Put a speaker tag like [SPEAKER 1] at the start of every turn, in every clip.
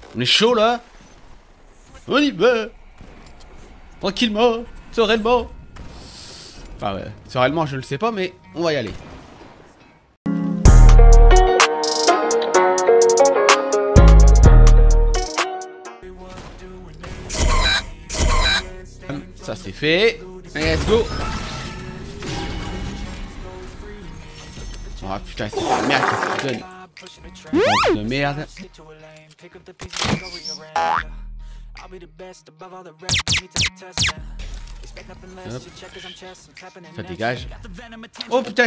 [SPEAKER 1] On est chaud là. On y va. Tranquillement, sereinement. Enfin ouais, sereinement je le sais pas mais on va y aller. Ça c'est fait. Allez, let's go. Oh putain, c'est de merde qu'est-ce qu'il donne. Oh, de merde. Hop. Ça dégage. Oh putain,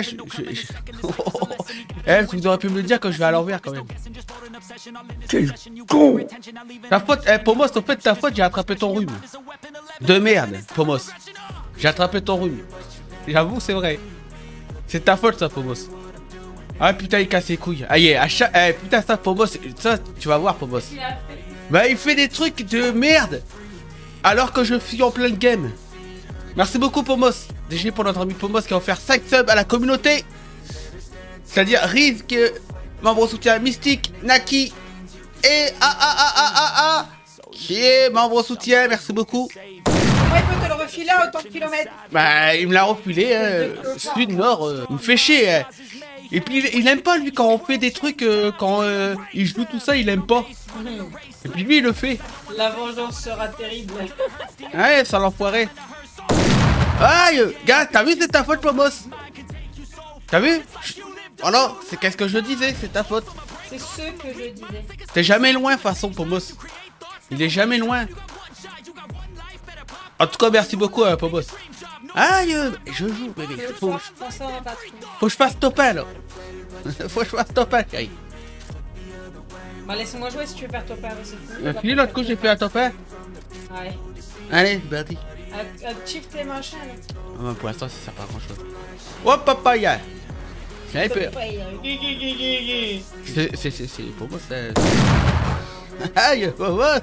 [SPEAKER 1] Eh, vous auriez pu me le dire quand je vais à l'envers quand même. Quel con. Ta faute, Pomos, en fait ta faute, j'ai attrapé ton rhume. De merde, Pomos. J'ai attrapé ton rhume. J'avoue, c'est vrai. C'est ta faute ça, Pomos. Ah putain, il casse les couilles. Ah yeah, à chaque... putain, ça, Pomos, ça, tu vas voir, Pomos. Bah, il fait des trucs de merde. Alors que je suis en pleine game. Merci beaucoup, Pomos. DG pour notre ami Pomos qui a offert 5 subs à la communauté. C'est-à-dire Rizk, membre soutien Mystique, Naki et qui est membre soutien. Merci beaucoup.
[SPEAKER 2] Comment il peut te le refiler à autant de kilomètres?
[SPEAKER 1] Bah, il me l'a refilé, sud, nord, il me fait chier. Et puis, il aime pas, lui, quand on fait des trucs, quand il joue tout ça, il aime pas. Et puis, lui, il le fait.
[SPEAKER 2] La vengeance sera terrible.
[SPEAKER 1] Ouais, ça l'enfoiré. Aïe, gars, t'as vu, c'est ta faute, Pomos. T'as vu? Oh non, c'est qu'est-ce que je disais, c'est ta faute.
[SPEAKER 2] C'est ce que je disais.
[SPEAKER 1] T'es jamais loin, façon, Pomos. Il est jamais loin. En tout cas, merci beaucoup, Pomos. Aïe, je joue, bébé. Faut que je fasse top 1, là. Faut que je fasse top 1, chérie.
[SPEAKER 2] Bah, laisse-moi jouer si tu veux faire top 1. C'est
[SPEAKER 1] Fini l'autre coup, j'ai fait un top 1.
[SPEAKER 2] Ouais.
[SPEAKER 1] Allez, Bertie.
[SPEAKER 2] Active tes machins, là.
[SPEAKER 1] Ah, pour l'instant, ça sert pas à grand chose. Oh, papaya. Sniper. C'est pour moi, c'est. Aïe, oh.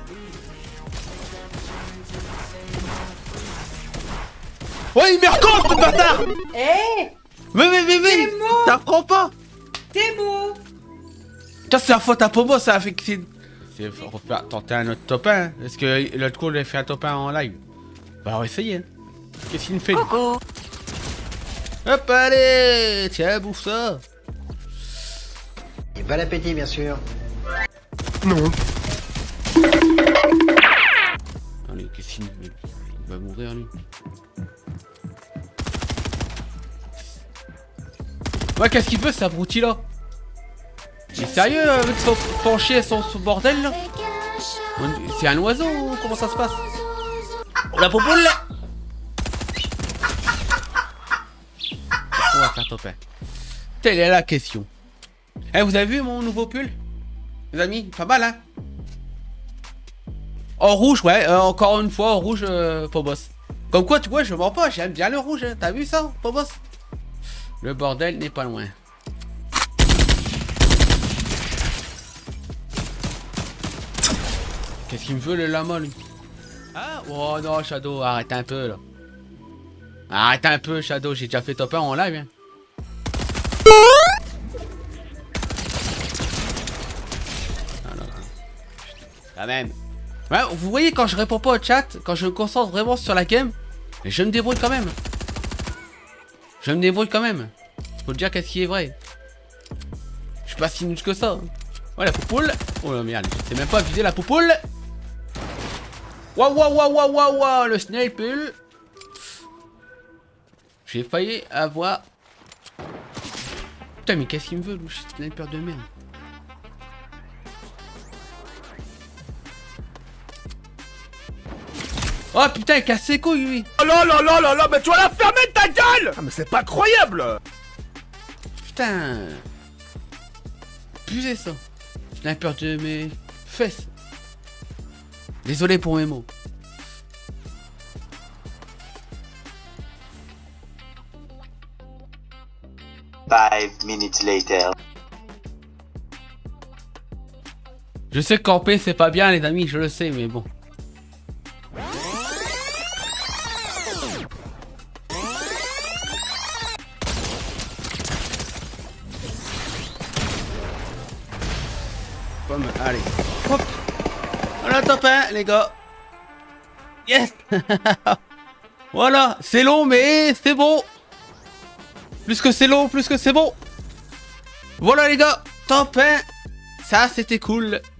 [SPEAKER 1] Ouais, il me recompte, ce bâtard.
[SPEAKER 2] Eh,
[SPEAKER 1] Mais t'apprends pas.
[SPEAKER 2] t'es beau.
[SPEAKER 1] Putain, c'est la faute à Pomos, ça a fait que c'est... Faut refaire tenter un autre top 1. Est-ce que l'autre coup, on a fait un top 1 en live? Bah, on va essayer. Hein. Qu'est-ce qu'il me fait?
[SPEAKER 3] Coucou.
[SPEAKER 1] Hop, allez. Tiens, bouffe ça.
[SPEAKER 3] Et bon appétit, bien sûr.
[SPEAKER 1] Non. Allez, qu'est-ce qu'il me fait? Il va mourir, lui. Ouais, qu'est-ce qu'il veut, cet abruti là? Il est sérieux avec son penché et son bordel là? C'est un oiseau ou comment ça se passe? La popoule là. On va faire top 1. Telle est la question. Eh, vous avez vu mon nouveau pull? Les amis, pas mal hein? En rouge, ouais, encore une fois en rouge, Pomos. Comme quoi, tu vois, je mens pas, j'aime bien le rouge, hein. T'as vu ça, Pomos? Le bordel n'est pas loin. Qu'est-ce qu'il me veut le lama lui? Ah, oh non, Shadow, arrête un peu là. Arrête un peu, Shadow, j'ai déjà fait top 1 en live. Hein. Ah, non. Quand même. Ouais, vous voyez quand je réponds pas au chat, quand je me concentre vraiment sur la game, je me débrouille quand même. Je me débrouille quand même. Faut dire qu'est-ce qui est vrai. Je suis pas si nul que ça. Ouais, la poupoule. Oh la merde, je sais même pas viser la poupoule. Waouh, waouh, waouh, waouh, waouh, waouh, le sniper. J'ai failli avoir. Putain, mais qu'est-ce qu'il me veut, le sniper de merde. Oh putain, il casse ses couilles lui.
[SPEAKER 4] Oh là là là là là, mais tu vas la fermer ta gueule. Ah mais c'est pas croyable.
[SPEAKER 1] Putain. Puisez ça. Sniper de mes fesses. Désolé pour mes mots.
[SPEAKER 5] Five minutes later.
[SPEAKER 1] Je sais que camper c'est pas bien les amis, je le sais, mais bon. Allez, hop. Voilà, top 1, les gars. Yes. Voilà, c'est long, mais c'est bon. Plus que c'est long, plus que c'est bon. Voilà, les gars, top 1. Ça, c'était cool.